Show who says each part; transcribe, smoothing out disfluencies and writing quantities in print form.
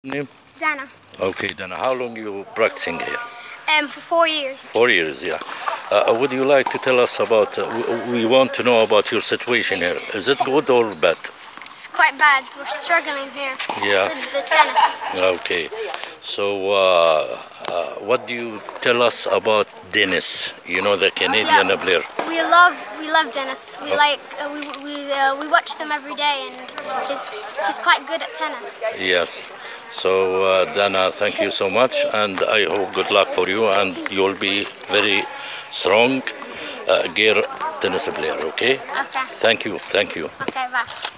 Speaker 1: Name?
Speaker 2: Dana.
Speaker 1: Okay, then how long you practicing here?
Speaker 2: For 4 years.
Speaker 1: 4 years, yeah. Would you like to tell us about, we want to know about your situation here. Is it good or bad?
Speaker 2: It's quite bad. We're struggling here with the tennis.
Speaker 1: Okay. So, what do you tell us about Denis? You know, the Canadian player.
Speaker 2: We love Denis. We watch them every day, and he's quite good at tennis.
Speaker 1: Yes. So, Dana, thank you so much, and I hope good luck for you, and you'll be very strong gear tennis player. Okay.
Speaker 2: Okay.
Speaker 1: Thank you. Thank you.
Speaker 2: Okay. Bye.